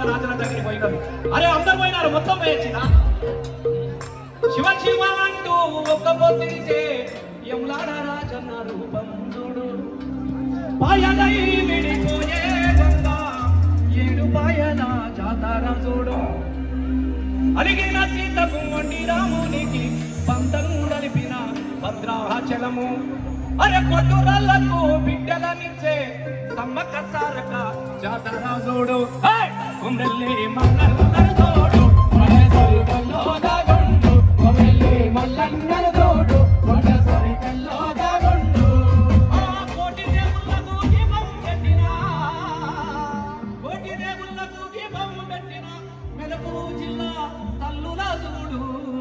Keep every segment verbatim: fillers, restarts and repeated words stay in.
రాజుల దగ్గరికి పోయినారు. అరే అందరు పోయినారు, మొత్తం పోయొచ్చిన శివ శివ అంటూ ఒక్క పొద్దుంటే యములాడ రాజన్న రూపం చూడు. పాయలై విడిపోయే గంగా ఏడు పాయల జాతర చూడు. అలిగిన సీతకు వండి రామునికి పంతం కలిపిన భద్రాచలము. అరే కొట్టురాళ్లకు బిడ్డలనిచ్చే సమ్మక్క సారక జాతర చూడు. కుమ్రెల్లి మల్లన్నను చూడు, కొండసరి కల్లో దాగుండు. కుమ్రెల్లి మల్లన్నను చూడు, కొండసరి కల్లో దాగుండు. కోటి దేవుళ్ళకు దీపం పెట్టినా, కోటి దేవుళ్ళకు దీపం పెట్టిన మెదకు జిల్లా తల్లుల చూడు.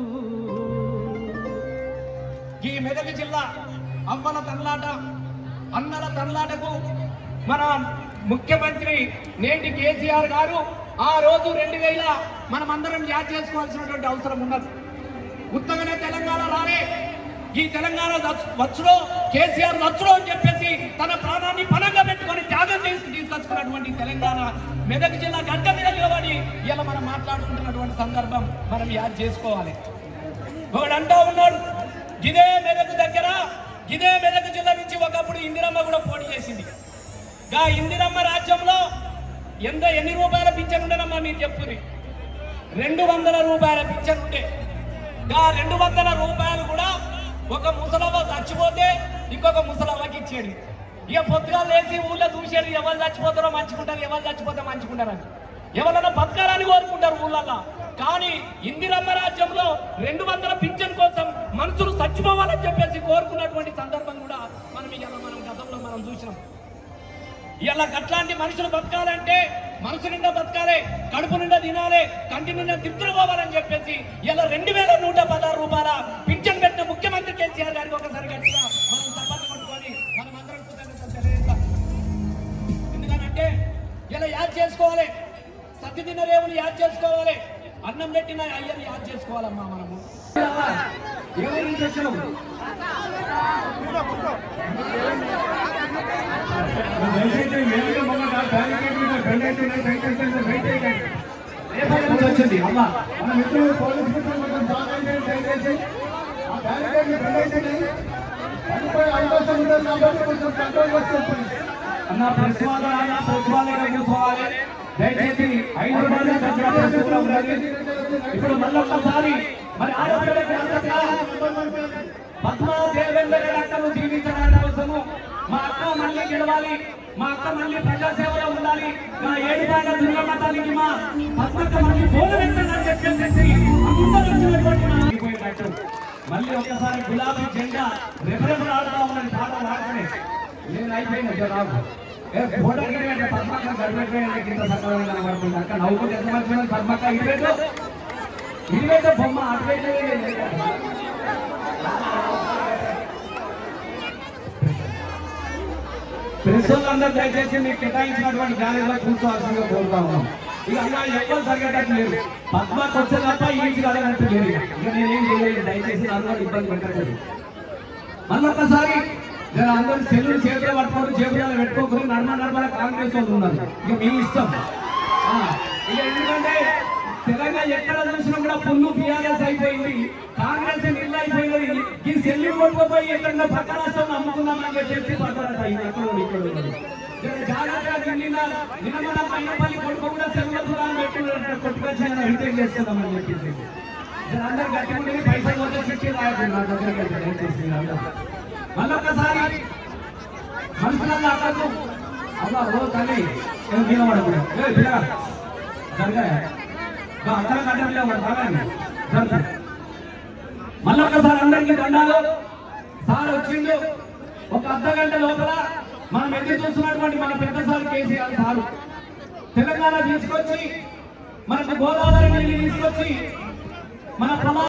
ఈ మెదక్ జిల్లా అమ్మల తల్లాట అన్నల తల్లాటకు మన ముఖ్యమంత్రి నేటి కేసీఆర్ గారు ఆ రోజు రెండు వేల మనం అందరం యాద్ చేసుకోవాల్సినటువంటి అవసరం ఉన్నది. ఉత్తగానే తెలంగాణ రాలే, ఈ తెలంగాణ వచ్చుడో కేసీఆర్ వచ్చుడో అని చెప్పేసి తన ప్రాణాన్ని పనంగా పెట్టుకొని త్యాగం చేసి తీసుకొచ్చుకున్నటువంటి తెలంగాణ మెదక్ జిల్లా గడ్డ మీద నిలబడి ఇలా మనం మాట్లాడుకుంటున్నటువంటి సందర్భం మనం యాద్ చేసుకోవాలి. ఒకడు అంటా ఉన్నాడు, ఇదే మెదక్ దగ్గర ఇదే మెదక్ జిల్లా నుంచి ఒకప్పుడు ఇందిరమ్మ కూడా పోటీ చేసింది. గా ఇందిరమ్మ రాజ్యంలో ఎంత ఎన్ని రూపాయల పింఛన్ ఉండేనమ్మా మీరు చెప్పుకుని? రెండు వందల రూపాయల పింఛన్ ఉంటే గా రెండు వందల రూపాయలు కూడా ఒక ముసలవ్వ చచ్చిపోతే ఇంకొక ముసలవ్వకి ఇచ్చేది. ఇక పొద్దుగా లేచి ఊళ్ళో చూసేది, ఎవరు చచ్చిపోతారో మంచుకుంటారు, ఎవరు చచ్చిపోతే మంచుకుంటారని, ఎవరైనా బతకాలని కోరుకుంటారు ఊళ్ళల్లో. కానీ ఇందిరమ్మ రాజ్యంలో రెండు వందల పింఛన్ కోసం మనుషులు చచ్చిపోవాలని చెప్పేసి కోరుకున్నటువంటి సందర్భం కూడా మనం ఇలా మనం గతంలో మనం చూసినాం. ఇలా అట్లాంటి మనుషులు బతకాలంటే మనసు నిండా బతకాలి, కడుపు నిండా తినాలి, కంటి నిండా తిప్పులు పోవాలని చెప్పేసి ఇలా రెండు వేల నూట పదహారు రూపాయల పింఛన్ పెట్టిన ముఖ్యమంత్రి కేసీఆర్ గారికి ఒకసారి గట్టిగా మనం చప్పట్లు కొట్టుకొని మనం అందరం కృతజ్ఞతలు తెలియజేస్తాం. ఎందుకనంటే ఇలా యాద్ చేసుకోవాలి, సత్యదిన రేవుని యాద్ చేసుకోవాలి, అన్నం పెట్టిన అయ్యని యాద్ చేసుకోవాలమ్మా. మనము ఎవరి నుంచి వచ్చినాము? వచ్చింది అమ్మా అన్న ప్రెస్ వాళ్ళ ప్రెస్ వాళ్ళే కూర్చోవాలి. దయచేసి ఐదు రూపాయలు ఇప్పుడు మళ్ళొక్కసారి మరి ఆడపిల్లలకి అంతగా పద్మా దేవేంద్ర అక్కను జీవించడానికి అవసరము. మా అక్క మళ్ళీ గెలవాలి, మా అక్క మళ్ళీ ప్రజాసేవలో ఉండాలి, మా ఏడుపాయల దుర్గమ్మ తల్లికి మా పద్మక్క మళ్ళీ ఫోన్ పెట్టండి చెప్పేసి మళ్ళీ ఒక్కసారి గులాబీ జెండా రెఫరెఫర్ ఆడుతా ఉన్నది పాట వాడుకునే నేను అయిపోయింది నాకు ఫోటో పద్మక్క గడిపెట్టిపోయింది కింద సకాలంగా కనబడుతుంది. అక్క నవ్వుకుంటే ఎంత మంచి పద్మక్క ఇటువైతే ఇటువైతే బొమ్మ అటువైతే ప్రెస్ వాళ్ళందరూ దయచేసి మీకు కేటాయించినటువంటి గ్యాలరీలో కూర్చోవాల్సిందిగా కోరుతా ఉన్నాం. ఇక అలా ఎక్కడ జరిగేటట్టు లేదు, పద్మకు వచ్చే తప్ప ఈజీ కలగనట్టు లేదు. ఇక నేనేం చేయలేదు, దయచేసి అందరూ ఇబ్బంది పెట్టలేదు. మళ్ళొక్కసారి నేను అందరూ సెల్లు చేతులు పట్టుకోరు, చేతులు పెట్టుకోకూడదు, నడమ నడమల కాంగ్రెస్ వాళ్ళు ఉన్నారు. ఇక మీ ఇష్టం. ఇక ఎందుకంటే తెలంగాణ ఎక్కడ చూసినా కూడా పుల్లు టీఆర్ఎస్ అయిపోయింది, కాంగ్రెస్ నిల్లు అయిపోయింది. ఈ సెల్లు కొట్టుకుపోయి ఎక్కడ పక్క రాష్ట్రంలో అమ్ముకుందామని చెప్పేసి పడతారట. ఇది ఎక్కడ ఇక్కడ జాగ్రత్తగా నిన్న నిన్న మన పైనపల్లి కొడుకు కూడా సెల్లు దూరాన్ని పెట్టి కొట్టుకొచ్చి రిటైన్ చేస్తున్నామని చెప్పేసి అందరు గట్టి పైసలు పోతే చెట్టి రాయదు నా దగ్గర దయచేసి. మళ్ళొక్కసారి మనుషులల్లో అక్కకు అమ్మ ఓ తల్లి నిలబడకూడదు జరగా అక్కడ కట్ట మళ్ళొక్కసారి అందరికీ దండాలు. సార్ వచ్చిండు ఒక అర్ధ గంట లోపల మనం ఎదురు చూస్తున్నటువంటి మన పెద్ద సార్ కేసీఆర్ సారు తెలంగాణ తీసుకొచ్చి మనకు గోదావరి నీళ్ళు తీసుకొచ్చి మన